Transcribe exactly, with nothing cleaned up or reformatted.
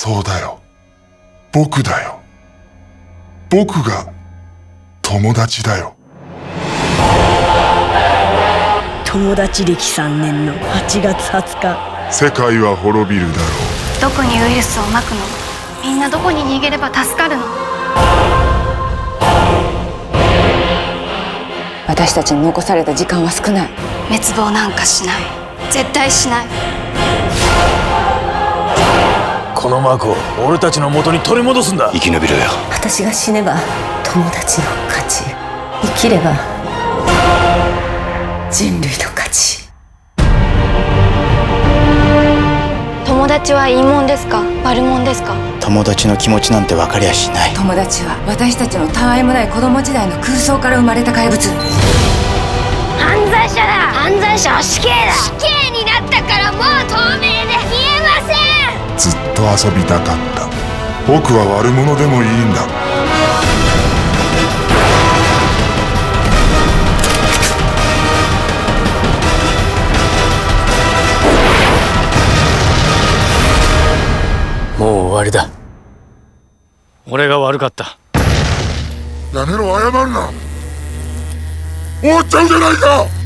そうだよ。僕だよ。僕が友達だよ。 友達歴さんねんのはちがつはつか、 世界は滅びるだろう。 どこにウイルスをまくの？みんなどこに逃げれば助かるの？ 私たちに残された時間は少ない。 滅亡なんかしない。絶対しない。 このマークを俺たちの元に取り戻すんだ。 生き延びろよ。 私が死ねば友達の勝ち、生きれば人類の勝ち。 友達はいいもんですか、悪もんですか？ 友達の気持ちなんて分かりゃしない。 友達は私たちのたわいもない子供時代の空想から生まれた怪物。 犯罪者だ。犯罪者は死刑だ。死刑になったからもう透明で見えません。 ずっと遊びたかった。僕は悪者でもいいんだ。 もう終わりだ。俺が悪かった。 やめろ、謝るな。終わっちゃうじゃないか。